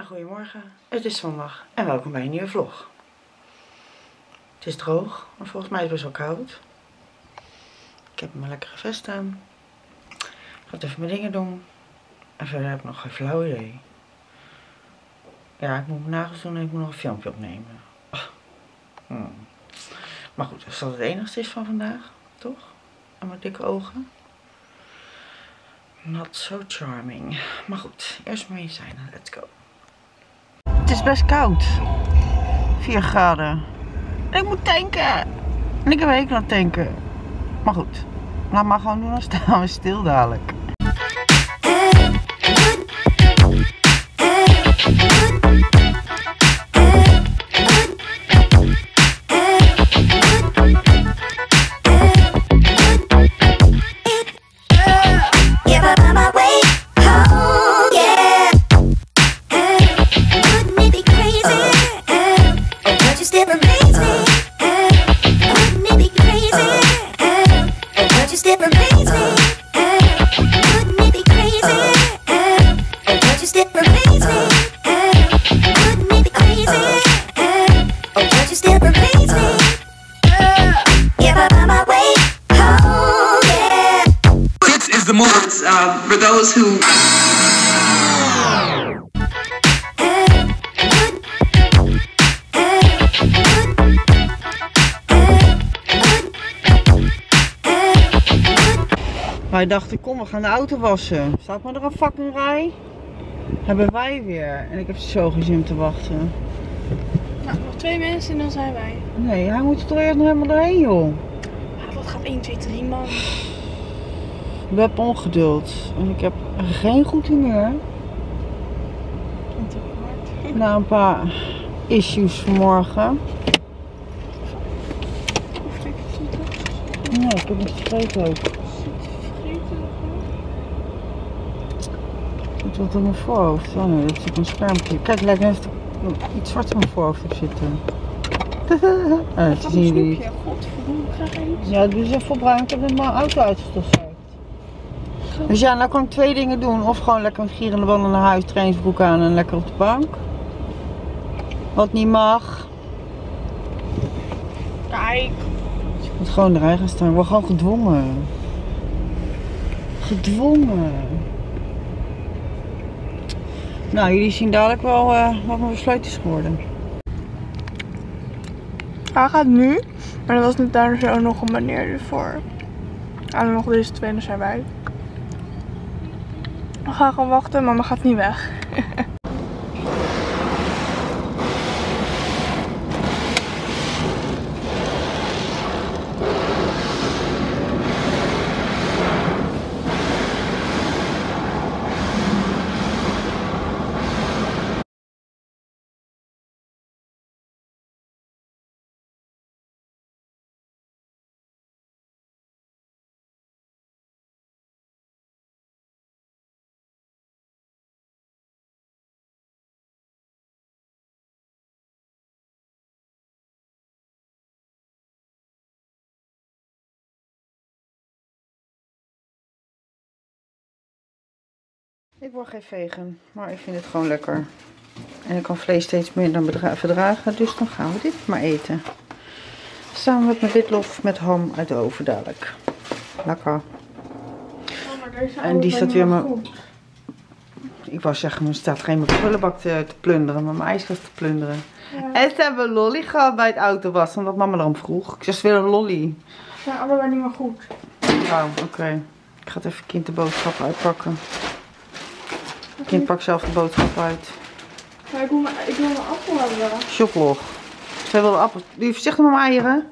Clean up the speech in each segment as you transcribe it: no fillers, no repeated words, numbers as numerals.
Goedemorgen, het is zondag en welkom bij een nieuwe vlog. Het is droog, maar volgens mij is het best wel koud. Ik heb mijn lekkere vest aan. Ik ga even mijn dingen doen. En verder heb ik nog geen flauw idee. Ja, ik moet mijn nagels doen en ik moet nog een filmpje opnemen. Maar goed, als dat het enigste is van vandaag, toch? En mijn dikke ogen. Not so charming. Maar goed, eerst maar eens zijn. Let's go. Het is best koud. 4 graden. En ik moet tanken. En ik heb een hekel aan tanken. Maar goed, laat maar gewoon doen, dan staan we stil dadelijk. For those who Wij dachten, kom, we gaan de auto wassen. Staat maar er een fucking rij? Hebben wij weer. En ik heb zo geen zin om te wachten. Nou, nog 2 mensen en dan zijn wij. Nee, hij moet er toch eerst nog helemaal doorheen, joh. Ja, dat gaat 1, 2, 3 man. Ik heb ongeduld. En ik heb geen goed humeur. Na een paar issues vanmorgen. Ja, ik heb het vergeten ook. Het wat op mijn voorhoofd. Oh nee, dat zit op een schermpje. Kijk, lijkt net iets zwart op mijn voorhoofd op zitten. Dat zien jullie niet. Godverdomme, ik krijg iets. Ja, doe eens even opruimen. Ik heb net mijn auto uitgestofzuigd. Dus ja, nou kan ik 2 dingen doen. Of gewoon lekker met gierende banden naar huis, trainingsbroek aan en lekker op de bank. Wat niet mag. Kijk. Ik moet gewoon erin gaan staan. Ik word gewoon gedwongen. Gedwongen. Nou, jullie zien dadelijk wel wat mijn besluit is geworden. Hij gaat nu, maar er was net daar zo nog een meneer voor. En nog deze 2 en dan zijn wij. We gaan gewoon wachten, mama gaat niet weg. Ik word geen vegan, maar ik vind het gewoon lekker. En ik kan vlees steeds minder verdragen, dus dan gaan we dit maar eten. Samen met mijn witlof met ham uit de oven dadelijk. Lekker. En die staat weer mijn... Ik wou zeggen, er staat geen mijn prullenbak te plunderen, maar mijn ijskast te plunderen. Ja. En ze hebben een lolly gehad bij het autowassen, omdat mama erom vroeg. Ik zei, ze willen een lolly. Ze zijn allebei niet meer goed. Nou, oké. Ik ga het even kind de boodschap uitpakken. Kind pakt zelf de boodschap uit. Maar ik wil mijn appel hebben. Shoplog. Zij wil de appel. Doe je voorzichtig met mijn eieren?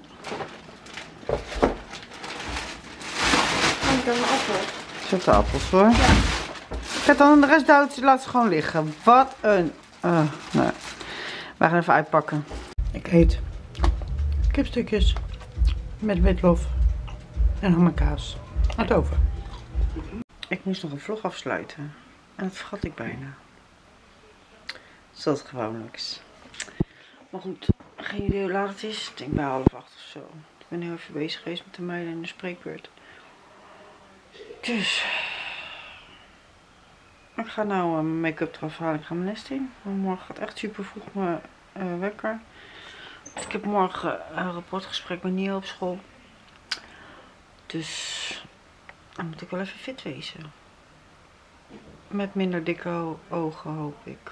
Ik heb mijn appel. Zet de appels hoor. Ja. Kijk dan de rest duwt, laat ze gewoon liggen. Wat een... nee. We gaan even uitpakken. Ik eet kipstukjes met witlof en ham en kaas. Uit de oven. Ik moest nog een vlog afsluiten. En dat vergat ik bijna. Zoals gewoonlijks. Maar goed, geen idee hoe laat het is. Ik denk bij 7:30 of zo. Ik ben heel even bezig geweest met de meiden in de spreekbeurt. Dus. Ik ga nou mijn make-up eraf halen. Ik ga mijn nest in. Morgen gaat echt super vroeg mijn wekker. Ik heb morgen een rapportgesprek met Nia op school. Dus dan moet ik wel even fit wezen. Met minder dikke ogen hoop ik.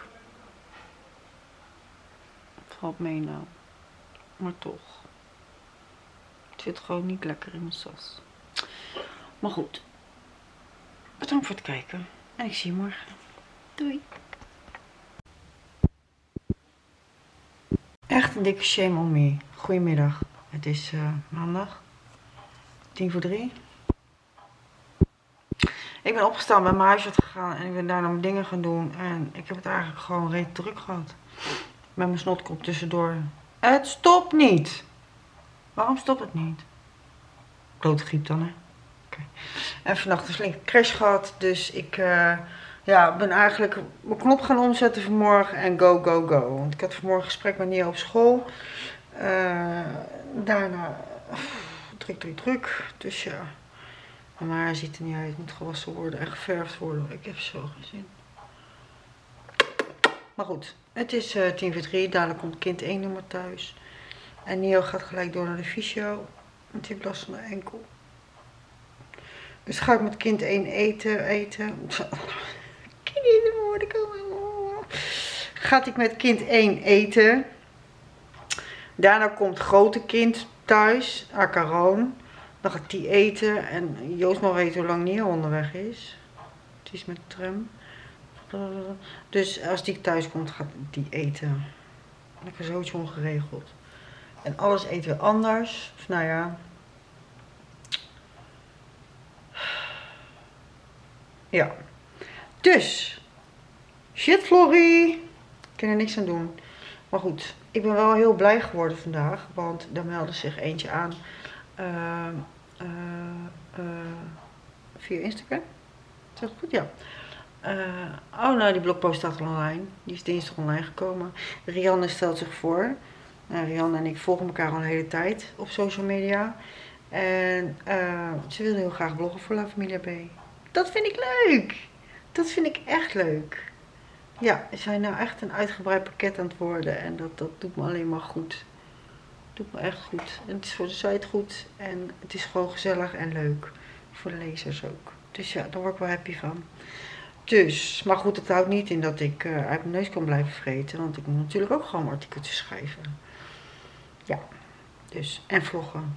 Het valt mee nou. Maar toch. Het zit gewoon niet lekker in mijn sas. Maar goed. Bedankt voor het kijken. En ik zie je morgen. Doei. Echt een dikke shame on me. Goedemiddag. Het is maandag. 2:50. Ik ben opgestaan, bij mijn huisarts gegaan en ik ben daarna mijn dingen gaan doen. En ik heb het eigenlijk gewoon reet druk gehad. Met mijn snotkop tussendoor. Het stopt niet. Waarom stopt het niet? Klote griep dan, hè? Okay. En vannacht een flinke crash gehad. Dus ik ben eigenlijk mijn knop gaan omzetten vanmorgen en go, go, go. Want ik had vanmorgen een gesprek met Nia op school. Daarna druk. Dus ja. Mijn haar ziet er niet uit. Het moet gewassen worden en geverfd worden. Ik heb zo geen zin. Maar goed. Het is 2:50. Dadelijk komt kind 1 nummer thuis. En Nio gaat gelijk door naar de fysio. Want die heeft last van de enkel. Dus ga ik met kind 1 eten. Gaat ik met kind 1 eten. Daarna komt grote kind thuis. Acaroon. Dan gaat die eten. En Joost mag weten hoe lang Nio onderweg is. Het is met de tram. Dus als die thuis komt, gaat die eten. Lekker zoiets ongeregeld. En alles eten we anders. Dus nou ja. Ja. Dus. Shit, Florrie. Ik kan er niks aan doen. Maar goed. Ik ben wel heel blij geworden vandaag. Want daar meldde zich eentje aan. Via Instagram. Is dat goed? Ja. Die blogpost staat al online. Die is dinsdag online gekomen. Rianne stelt zich voor. Rianne en ik volgen elkaar al een hele tijd op social media. En ze wilde heel graag bloggen voor La Familia B. Dat vind ik leuk. Dat vind ik echt leuk. Ja, we zijn nou echt een uitgebreid pakket aan het worden. En dat doet me alleen maar goed. Doet me echt goed. En het is voor de site goed. En het is gewoon gezellig en leuk. Voor de lezers ook. Dus ja, daar word ik wel happy van. Dus, maar goed, het houdt niet in dat ik uit mijn neus kan blijven vreten. Want ik moet natuurlijk ook gewoon artikeltjes schrijven. Ja, dus. En vloggen.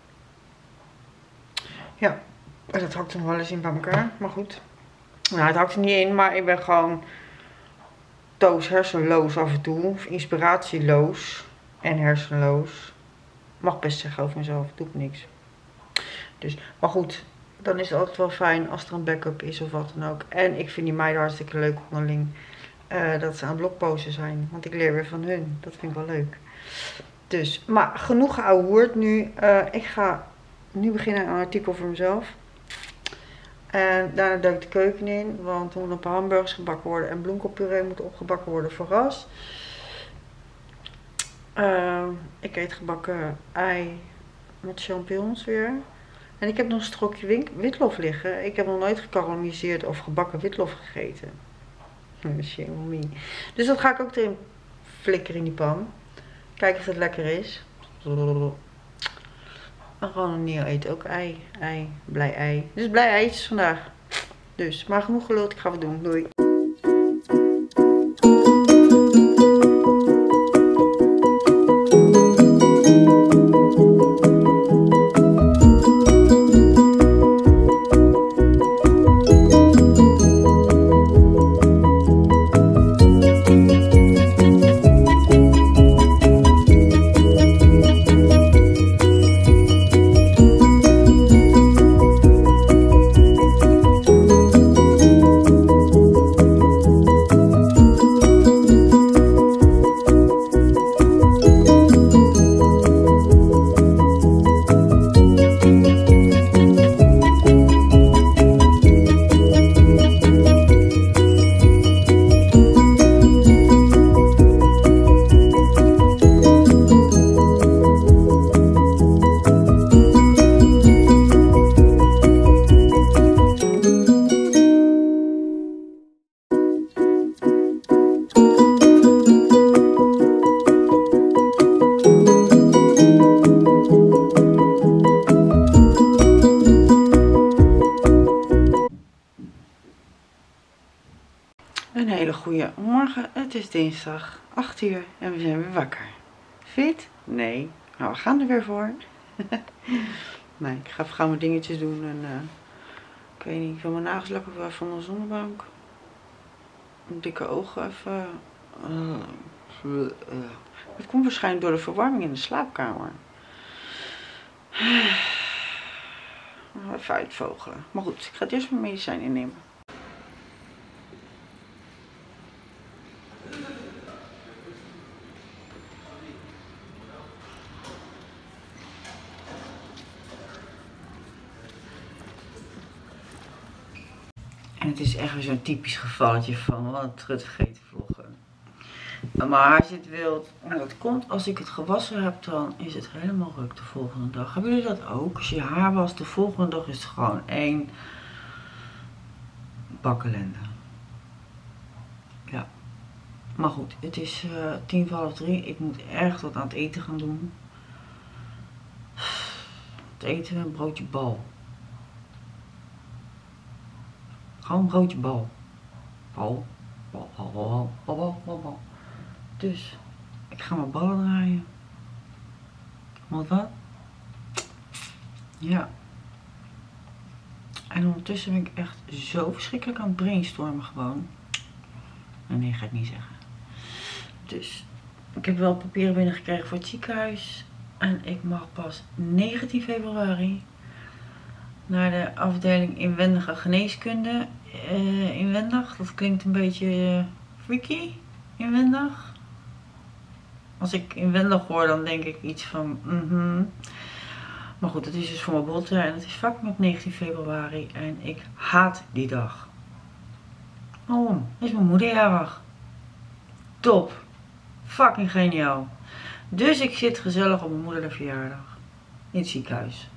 Ja, dat hakt er nog wel eens in bij elkaar. Maar goed. Nou, het hakt er niet in, maar ik ben gewoon hersenloos af en toe. Of inspiratieloos en hersenloos. Mag best zeggen over mezelf, doet me niks. Dus, maar goed. Dan is het altijd wel fijn als er een backup is of wat dan ook. En ik vind die meiden hartstikke leuk onderling. Dat ze aan het blogposten zijn. Want ik leer weer van hun. Dat vind ik wel leuk. Dus, maar genoeg geouwehoerd nu. Ik ga nu beginnen aan een artikel voor mezelf. En daarna duik ik de keuken in. Want er moeten een paar hamburgers gebakken worden. En bloemkoolpuree moet opgebakken worden voor Ras. Ik eet gebakken ei met champignons weer. En ik heb nog een strokje witlof liggen. Ik heb nog nooit gekarameliseerd of gebakken witlof gegeten. Shame on me. Dus dat ga ik ook erin flikkeren in die pan. Kijken of het lekker is. En gewoon Nio eet ook ei. Blij ei. Dus blij eitjes vandaag. Dus, maar genoeg geluld. Ik ga wat doen. Doei. goedemorgen. Het is dinsdag, 8 uur en we zijn weer wakker. Fit? Nee. Nou, we gaan er weer voor. Nee, ik ga even gauw mijn dingetjes doen en ik weet niet, ik wil mijn nagels lekker weer van de zonnebank. Mijn dikke ogen even. Het komt waarschijnlijk door de verwarming in de slaapkamer. Even uitvogelen. Maar goed, ik ga het eerst mijn medicijn innemen. En het is echt weer zo'n typisch gevalletje van wat het vergeten vloggen. Mijn haar zit wild. En dat komt als ik het gewassen heb, dan is het helemaal ruk de volgende dag. Hebben jullie dat ook? Als je haar was, de volgende dag is het gewoon één bak ellende. Ja. Maar goed, het is 2:45. Ik moet echt wat aan het eten gaan doen. Het eten een broodje bal. Gewoon een broodje bal. Bal. Bal, bal, bal, bal, bal, bal, bal. Dus, ik ga mijn ballen draaien. Wat? Ja. En ondertussen ben ik echt zo verschrikkelijk aan het brainstormen gewoon. Nee, ga ik niet zeggen. Dus, ik heb wel papieren binnengekregen voor het ziekenhuis. En ik mag pas 19 februari naar de afdeling inwendige geneeskunde. Inwendig, dat klinkt een beetje freaky. Inwendig. Als ik inwendig hoor, dan denk ik iets van Maar goed, het is dus voor mijn botten en het is vaak op 19 februari en ik haat die dag. Waarom? Is mijn moeder jarig. Top. Fucking geniaal. Dus ik zit gezellig op mijn moeder verjaardag. In het ziekenhuis.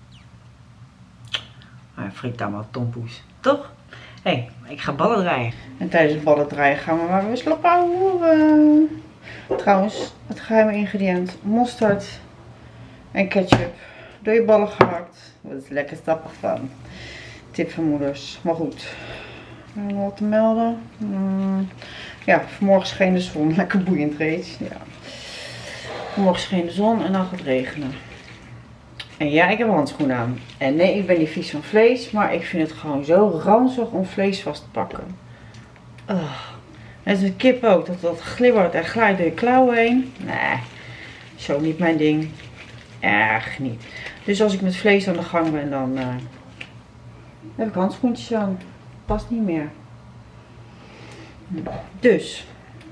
Maar frikt daar maar tompoes. Toch? Hé, ik ga ballen draaien. En tijdens het ballen draaien gaan we maar weer slappen horen. Trouwens, het geheime ingrediënt. Mosterd en ketchup. Door je ballen gehakt. Dat is lekker stappig van. Tip van moeders. Maar goed. Nog wat te melden. Ja, vanmorgen scheen de zon. Lekker boeiend reeds. Ja. Vanmorgen scheen de zon en dan gaat het regenen. En ja, ik heb handschoenen aan. En nee, ik ben niet vies van vlees. Maar ik vind het gewoon zo ranzig om vlees vast te pakken. Net als een kip ook. Dat glibbert en glijdt door je klauwen heen. Nee, zo niet mijn ding. Erg niet. Dus als ik met vlees aan de gang ben, dan heb ik handschoentjes aan. Past niet meer. Dus.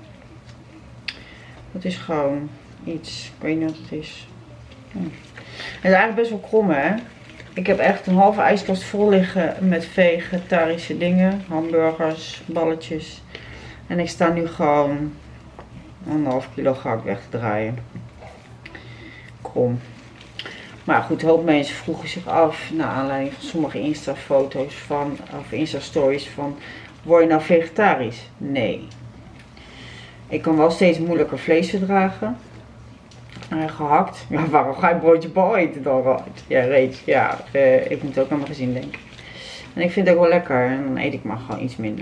Dat is gewoon iets. Ik weet niet wat het is. Het is eigenlijk best wel krom, hè. Ik heb echt een halve ijskast vol liggen met vegetarische dingen. Hamburgers, balletjes. En ik sta nu gewoon 1,5 kilo gehakt weg te draaien. Krom. Maar goed, een hoop mensen vroegen zich af, naar aanleiding van sommige Insta-foto's of Insta-stories van, word je nou vegetarisch? Nee. Ik kan wel steeds moeilijker vlees verdragen. Gehakt. Ja, waarom ga je broodje bal eten dan? Ja, reeds. Ja, ik moet ook aan mijn gezin denken. En ik vind het ook wel lekker. En dan eet ik maar gewoon iets minder.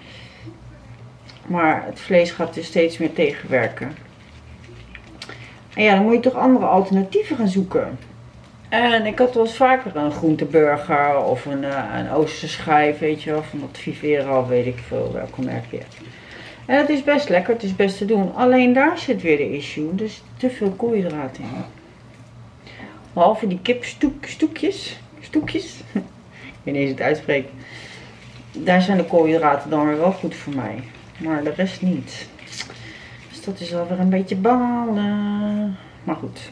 Maar het vlees gaat dus steeds meer tegenwerken. En ja, dan moet je toch andere alternatieven gaan zoeken. En ik had wel eens vaker een groenteburger of een Oosterse schijf, weet je wel. Van dat Vivera of weet ik veel welke merk je hebt. En het is best lekker, het is best te doen. Alleen daar zit weer de issue. Er is te veel koolhydraten in. Behalve die kipstoekjes. Stoekjes. Ik weet niet eens het uitspreekt. Daar zijn de koolhydraten dan weer wel goed voor mij. Maar de rest niet. Dus dat is alweer een beetje balen. Maar goed.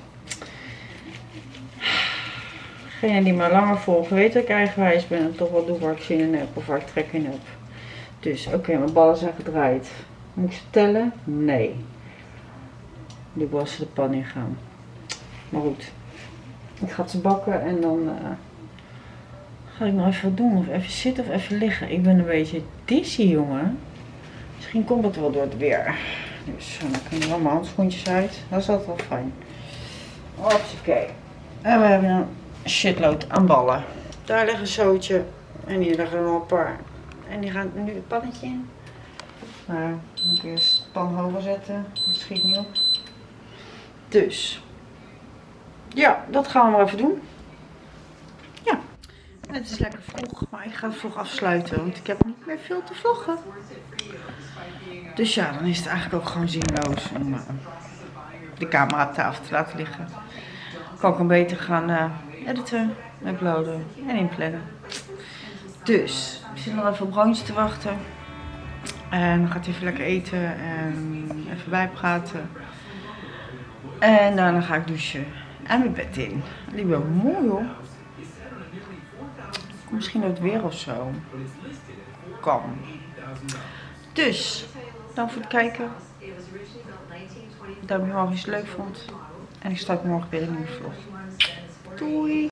Degenen die me langer volgen weten dat ik eigenwijs ben. En toch wel doe waar ik zin in heb. Of waar ik trek in heb. Dus oké, mijn ballen zijn gedraaid. Moet ik ze tellen? Nee. Nu was ze de pan in gaan. Maar goed. Ik ga ze bakken en dan ga ik nog even wat doen. Of even zitten of even liggen. Ik ben een beetje dizzy, jongen. Misschien komt het wel door het weer. Dus dan kunnen wel mijn handschoentjes uit. Dat is altijd wel fijn. Oké. En we hebben een shitload aan ballen. Daar ligt een zootje. En hier liggen er nog een paar. En die gaan nu het pannetje in. Maar dan moet ik eerst de pan hoger zetten. Dat schiet niet op. Dus. Ja, dat gaan we maar even doen. Ja. Het is lekker vroeg, maar ik ga het vroeg afsluiten. Want ik heb niet meer veel te vloggen. Dus ja, dan is het eigenlijk ook gewoon zinloos om de camera op tafel te laten liggen. Kan ik hem beter gaan editen, uploaden en inplannen. Dus, ik zit nog even op Brandje te wachten. En dan gaat hij even lekker eten en even bijpraten. En daarna ga ik douchen en mijn bed in. Die wel mooi hoor. Misschien door het weer of zo. Kan. Dus, dank voor het kijken. Duimpje omhoog als je het leuk vond. En ik start morgen weer een nieuwe vlog. Doei!